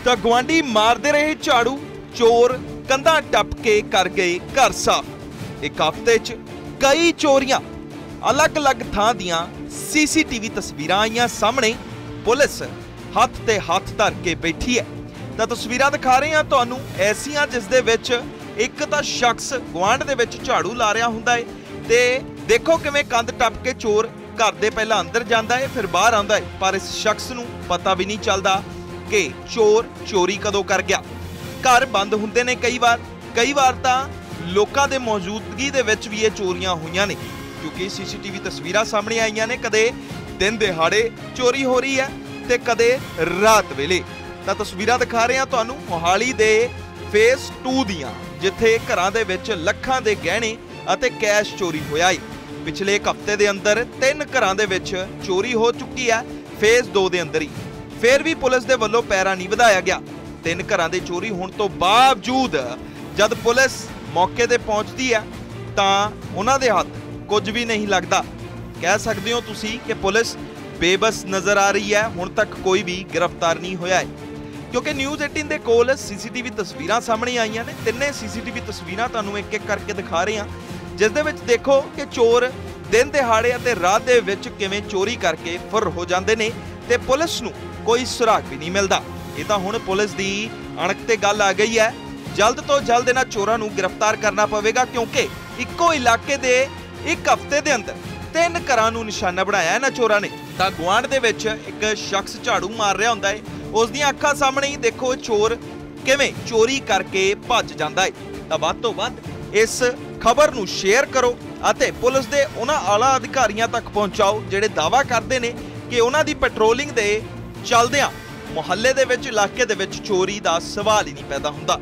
ਤਾਂ ਗੁਆਂਢੀ ਮਾਰਦੇ ਰਹੇ ਝਾੜੂ, ਚੋਰ ਕੰਧਾਂ ਟੱਪ ਕੇ ਕਰ ਗਏ ਘਰ ਸਾਫ਼। ਇੱਕ ਹਫ਼ਤੇ 'ਚ ਕਈ ਚੋਰੀਆਂ, ਅਲੱਗ-ਅਲੱਗ ਥਾਂ ਦੀਆਂ ਸੀਸੀਟੀਵੀ ਤਸਵੀਰਾਂ ਆਈਆਂ ਸਾਹਮਣੇ। ਪੁਲਿਸ ਹੱਥ ਤੇ ਹੱਥ ਧਰ ਕੇ ਬੈਠੀ ਹੈ। ਤਾਂ ਤਸਵੀਰਾਂ ਦਿਖਾ ਰਹੇ ਹਾਂ ਤੁਹਾਨੂੰ ਐਸੀਆਂ ਜਿਸ ਦੇ ਵਿੱਚ ਇੱਕ ਤਾਂ ਸ਼ਖਸ ਗੁਆਂਢ ਦੇ ਵਿੱਚ ਝਾੜੂ ਲਾ ਰਿਹਾ ਹੁੰਦਾ ਹੈ ਤੇ ਦੇਖੋ ਕਿਵੇਂ ਕੰਧ ਟੱਪ ਕੇ ਚੋਰ ਘਰ ਦੇ ਪਹਿਲਾਂ ਅੰਦਰ ਜਾਂਦਾ ਹੈ ਫਿਰ ਬਾਹਰ ਆਉਂਦਾ ਹੈ, ਪਰ ਇਸ ਸ਼ਖਸ ਨੂੰ ਪਤਾ ਵੀ ਨਹੀਂ ਚੱਲਦਾ ਕਿ ਚੋਰ ਚੋਰੀ ਕਦੋਂ ਕਰ ਗਿਆ। ਘਰ ਬੰਦ ਹੁੰਦੇ ਨੇ ਕਈ ਵਾਰ ਤਾਂ ਲੋਕਾਂ ਦੇ ਮੌਜੂਦਗੀ ਦੇ ਵਿੱਚ ਵੀ ਇਹ ਚੋਰੀਆਂ ਹੋਈਆਂ ਨੇ, ਕਿਉਂਕਿ ਸੀਸੀਟੀਵੀ ਤਸਵੀਰਾਂ ਸਾਹਮਣੇ ਆਈਆਂ ਨੇ। ਕਦੇ ਦਿਨ ਦਿਹਾੜੇ ਚੋਰੀ ਹੋ ਰਹੀ ਹੈ ਤੇ ਕਦੇ ਰਾਤ ਵੇਲੇ। ਤਾਂ ਤਸਵੀਰਾਂ ਦਿਖਾ ਰਹੇ ਹਾਂ ਤੁਹਾਨੂੰ ਮੋਹਾਲੀ ਦੇ ਫੇਸ 2 ਦੀਆਂ, ਜਿੱਥੇ ਘਰਾਂ ਦੇ ਵਿੱਚ ਲੱਖਾਂ ਦੇ ਗਹਿਣੇ ਅਤੇ ਕੈਸ਼ ਚੋਰੀ ਹੋਇਆ ਹੈ। ਪਿਛਲੇ ਇੱਕ ਹਫ਼ਤੇ ਦੇ ਅੰਦਰ 3 ਘਰਾਂ ਦੇ ਵਿੱਚ ਚੋਰੀ ਹੋ ਚੁੱਕੀ ਹੈ ਫੇਸ 2 ਦੇ ਅੰਦਰ ਹੀ। ਫਿਰ ਵੀ ਪੁਲਿਸ ਦੇ ਵੱਲੋਂ ਪੈਰਾ ਨਹੀਂ ਵਧਾਇਆ ਗਿਆ। 3 ਘਰਾਂ ਦੇ ਚੋਰੀ ਹੋਣ ਤੋਂ ਬਾਵਜੂਦ ਜਦ ਪੁਲਿਸ ਮੌਕੇ ਤੇ ਪਹੁੰਚਦੀ ਹੈ ਤਾਂ ਉਹਨਾਂ ਦੇ ਹੱਥ ਕੁਝ ਵੀ ਨਹੀਂ ਲੱਗਦਾ। ਕਹਿ ਸਕਦੇ ਹੋ ਤੁਸੀਂ ਕਿ ਪੁਲਿਸ ਬੇਬਸ ਨਜ਼ਰ ਆ ਰਹੀ ਹੈ। ਹੁਣ ਤੱਕ ਕੋਈ ਵੀ ਗ੍ਰਿਫਤਾਰ ਨਹੀਂ ਹੋਇਆ ਹੈ, ਕਿਉਂਕਿ ਨਿਊਜ਼ 18 ਦੇ ਕੋਲ ਸੀਸੀਟੀਵੀ ਤਸਵੀਰਾਂ ਸਾਹਮਣੇ ਆਈਆਂ ਨੇ। ਤਿੰਨੇ ਸੀਸੀਟੀਵੀ ਤਸਵੀਰਾਂ ਤੁਹਾਨੂੰ ਇੱਕ-ਇੱਕ ਕਰਕੇ ਦਿਖਾ ਰਹੇ ਹਾਂ, ਜਿਸ ਦੇ ਵਿੱਚ ਦੇਖੋ ਕਿ ਚੋਰ ਦਿਨ ਦਿਹਾੜੇ ਅਤੇ ਰਾਤ ਦੇ ਵਿੱਚ ਕਿਵੇਂ ਚੋਰੀ ਕਰਕੇ ਫੁਰ ਹੋ ਜਾਂਦੇ ਨੇ ਤੇ ਪੁਲਿਸ ਨੂੰ ਕੋਈ ਸੁਰਾਗ ਵੀ ਨਹੀਂ ਮਿਲਦਾ। ਇਹ ਤਾਂ ਹੁਣ ਪੁਲਿਸ ਦੀ ਅਣਖ ਤੇ ਗੱਲ ਆ ਗਈ ਹੈ। ਜਲਦ ਤੋਂ ਜਲਦ ਇਹਨਾਂ ਚੋਰਾਂ ਨੂੰ ਗ੍ਰਿਫਤਾਰ ਕਰਨਾ ਪਵੇਗਾ, ਕਿਉਂਕਿ ਇੱਕੋ ਇਲਾਕੇ ਦੇ ਇੱਕ ਹਫ਼ਤੇ ਦੇ ਅੰਦਰ 3 ਘਰਾਂ ਨੂੰ ਨਿਸ਼ਾਨਾ ਬਣਾਇਆ ਇਹਨਾਂ ਚੋਰਾਂ ਨੇ। ਤਾਂ ਗੁਆਂਢ ਦੇ ਵਿੱਚ ਇੱਕ ਸ਼ਖਸ ਝਾੜੂ ਮਾਰ ਰਿਹਾ ਹੁੰਦਾ ਹੈ, ਉਸ ਦੀਆਂ ਅੱਖਾਂ ਸਾਹਮਣੇ ਹੀ ਦੇਖੋ ਚੋਰ ਕਿਵੇਂ ਚੋਰੀ ਕਰਕੇ ਭੱਜ ਜਾਂਦਾ ਹੈ। ਤਾਂ ਵੱਧ ਤੋਂ ਵੱਧ ਇਸ ਖਬਰ ਨੂੰ ਸ਼ੇਅਰ ਕਰੋ ਅਤੇ ਪੁਲਿਸ ਦੇ ਉਹਨਾਂ ਆਲਾ ਅਧਿਕਾਰੀਆਂ ਤੱਕ ਪਹੁੰਚਾਓ ਜਿਹੜੇ ਦਾਅਵਾ ਕਰਦੇ ਨੇ ਕਿ ਉਹਨਾਂ ਦੀ ਪੈਟਰੋਲਿੰਗ ਦੇ ਚੱਲਦਿਆਂ ਮੁਹੱਲੇ ਦੇ ਵਿੱਚ, ਇਲਾਕੇ ਦੇ ਵਿੱਚ ਚੋਰੀ ਦਾ ਸਵਾਲ ਹੀ ਨਹੀਂ ਪੈਦਾ ਹੁੰਦਾ।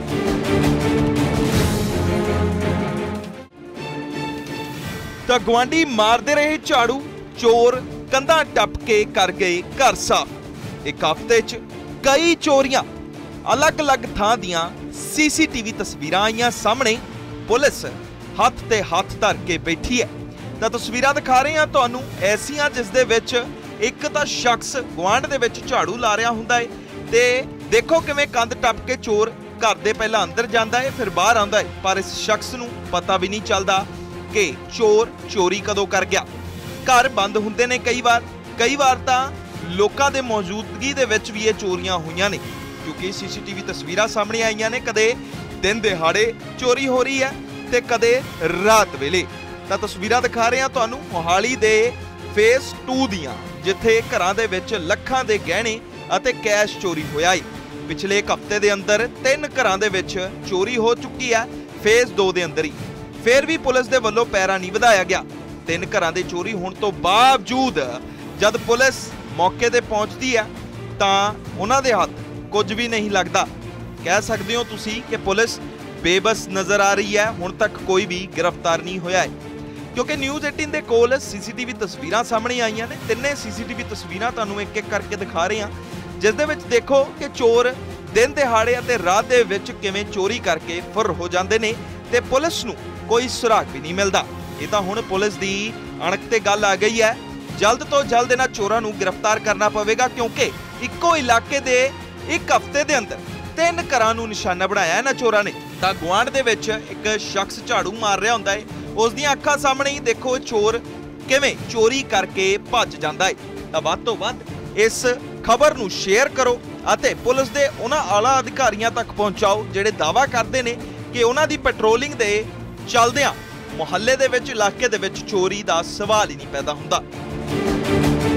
ਤਾਂ ਗੁਆਂਢੀ ਮਾਰਦੇ ਰਹੇ ਝਾੜੂ, ਚੋਰ ਕੰਧਾਂ ਟੱਪ ਕੇ ਕਰ ਗਏ ਘਰ ਸਾਫ਼। ਇੱਕ ਹਫ਼ਤੇ 'ਚ ਕਈ ਚੋਰੀਆਂ, ਅਲੱਗ-ਅਲੱਗ ਥਾਂ ਦੀਆਂ ਸੀਸੀਟੀਵੀ ਤਸਵੀਰਾਂ ਆਈਆਂ ਸਾਹਮਣੇ। ਪੁਲਿਸ ਹੱਥ ਤੇ ਹੱਥ ਧਰ ਕੇ ਬੈਠੀ ਹੈ। ਤਾਂ ਤਸਵੀਰਾਂ ਦਿਖਾ ਰਹੇ ਹਾਂ ਤੁਹਾਨੂੰ ਐਸੀਆਂ ਜਿਸ ਦੇ ਵਿੱਚ ਇੱਕ ਤਾਂ ਸ਼ਖਸ ਗੁਆਂਢ ਦੇ ਵਿੱਚ ਝਾੜੂ ਲਾ ਰਿਹਾ ਹੁੰਦਾ ਹੈ ਤੇ ਦੇਖੋ ਕਿਵੇਂ ਕੰਧ ਟੱਪ ਕੇ ਚੋਰ ਘਰ ਦੇ ਪਹਿਲਾਂ ਅੰਦਰ ਜਾਂਦਾ ਹੈ ਫਿਰ ਬਾਹਰ ਆਉਂਦਾ ਹੈ, ਪਰ ਇਸ ਸ਼ਖਸ ਨੂੰ ਪਤਾ ਵੀ ਨਹੀਂ ਚੱਲਦਾ ਕਿ ਚੋਰ ਚੋਰੀ ਕਦੋਂ ਕਰ ਗਿਆ। ਘਰ ਬੰਦ ਹੁੰਦੇ ਨੇ ਕਈ ਵਾਰ ਤਾਂ ਲੋਕਾਂ ਦੇ ਮੌਜੂਦਗੀ ਦੇ ਵਿੱਚ ਵੀ ਇਹ ਚੋਰੀਆਂ ਹੋਈਆਂ ਨੇ, ਕਿਉਂਕਿ ਸੀਸੀਟੀਵੀ ਤਸਵੀਰਾਂ ਸਾਹਮਣੇ ਆਈਆਂ ਨੇ। ਕਦੇ ਦਿਨ ਦਿਹਾੜੇ ਚੋਰੀ ਹੋ ਰਹੀ ਹੈ ਤੇ ਕਦੇ ਰਾਤ ਵੇਲੇ। ਤਾਂ ਤਸਵੀਰਾਂ ਦਿਖਾ ਰਹੇ ਹਾਂ ਤੁਹਾਨੂੰ ਮੋਹਾਲੀ ਦੇ ਫੇਸ 2 ਦੀਆਂ, ਜਿੱਥੇ ਘਰਾਂ ਦੇ ਵਿੱਚ ਲੱਖਾਂ ਦੇ ਗਹਿਣੇ ਅਤੇ ਕੈਸ਼ ਚੋਰੀ ਹੋਇਆ ਹੈ। ਪਿਛਲੇ ਇੱਕ ਹਫ਼ਤੇ ਦੇ ਅੰਦਰ 3 ਘਰਾਂ ਦੇ ਵਿੱਚ ਚੋਰੀ ਹੋ ਚੁੱਕੀ ਹੈ ਫੇਸ 2 ਦੇ ਅੰਦਰ ਹੀ। ਫਿਰ ਵੀ ਪੁਲਿਸ ਦੇ ਵੱਲੋਂ ਪੈਰਾ ਨਹੀਂ ਵਧਾਇਆ ਗਿਆ। 3 ਘਰਾਂ ਦੇ ਚੋਰੀ ਹੋਣ ਤੋਂ ਬਾਵਜੂਦ ਜਦ ਪੁਲਿਸ ਮੌਕੇ ਤੇ ਪਹੁੰਚਦੀ ਹੈ ਤਾਂ ਉਹਨਾਂ ਦੇ ਹੱਥ ਕੁਝ ਵੀ ਨਹੀਂ ਲੱਗਦਾ। ਕਹਿ ਸਕਦੇ ਹੋ ਤੁਸੀਂ ਕਿ ਪੁਲਿਸ ਬੇਬਸ ਨਜ਼ਰ ਆ ਰਹੀ ਹੈ। ਹੁਣ ਤੱਕ ਕੋਈ ਵੀ ਗ੍ਰਿਫਤਾਰ ਨਹੀਂ ਹੋਇਆ ਹੈ, ਕਿਉਂਕਿ ਨਿਊਜ਼ 18 ਦੇ ਕੋਲ ਸੀਸੀਟੀਵੀ ਤਸਵੀਰਾਂ ਸਾਹਮਣੇ ਆਈਆਂ ਨੇ। ਤਿੰਨੇ ਸੀਸੀਟੀਵੀ ਤਸਵੀਰਾਂ ਤੁਹਾਨੂੰ ਇੱਕ-ਇੱਕ ਕਰਕੇ ਦਿਖਾ ਰਹੇ ਹਾਂ, ਜਿਸ ਦੇ ਵਿੱਚ ਦੇਖੋ ਕਿ ਚੋਰ ਦਿਨ ਦਿਹਾੜੇ ਅਤੇ ਰਾਤ ਦੇ ਵਿੱਚ ਕਿਵੇਂ ਚੋਰੀ ਕਰਕੇ ਫੁਰ ਹੋ ਜਾਂਦੇ ਨੇ ਤੇ ਪੁਲਿਸ ਨੂੰ ਕੋਈ ਸੁਰਾਗ ਵੀ ਨਹੀਂ ਮਿਲਦਾ। ਇਹ ਤਾਂ ਹੁਣ ਪੁਲਿਸ ਦੀ ਅਣਖ ਤੇ ਗੱਲ ਆ ਗਈ ਹੈ। ਜਲਦ ਤੋਂ ਜਲਦ ਇਹਨਾਂ ਚੋਰਾਂ ਨੂੰ ਗ੍ਰਿਫਤਾਰ ਕਰਨਾ ਪਵੇਗਾ, ਕਿਉਂਕਿ ਇੱਕੋ ਇਲਾਕੇ ਦੇ ਇੱਕ ਹਫ਼ਤੇ ਦੇ ਅੰਦਰ 3 ਘਰਾਂ ਨੂੰ ਨਿਸ਼ਾਨਾ ਬਣਾਇਆ ਇਹਨਾਂ ਚੋਰਾਂ ਨੇ। ਤਾਂ ਗੁਆਂਢ ਦੇ ਵਿੱਚ ਇੱਕ ਸ਼ਖਸ ਝਾੜੂ ਮਾਰ ਰਿਹਾ ਹੁੰਦਾ ਹੈ, ਉਸ ਦੀਆਂ ਅੱਖਾਂ ਸਾਹਮਣੇ ਹੀ ਦੇਖੋ ਚੋਰ ਕਿਵੇਂ ਚੋਰੀ ਕਰਕੇ ਭੱਜ ਜਾਂਦਾ ਹੈ। ਤਾਂ ਵੱਧ ਤੋਂ ਵੱਧ ਇਸ ਖਬਰ ਨੂੰ ਸ਼ੇਅਰ ਕਰੋ ਅਤੇ ਪੁਲਿਸ ਦੇ ਉਹਨਾਂ ਆਲਾ ਅਧਿਕਾਰੀਆਂ ਤੱਕ ਪਹੁੰਚਾਓ ਜਿਹੜੇ ਦਾਅਵਾ ਕਰਦੇ ਨੇ ਕਿ ਉਹਨਾਂ ਦੀ ਪੈਟਰੋਲਿੰਗ ਦੇ ਚੱਲਦਿਆਂ ਮੁਹੱਲੇ ਦੇ ਵਿੱਚ, ਇਲਾਕੇ ਦੇ ਵਿੱਚ ਚੋਰੀ ਦਾ ਸਵਾਲ ਹੀ ਨਹੀਂ ਪੈਦਾ ਹੁੰਦਾ।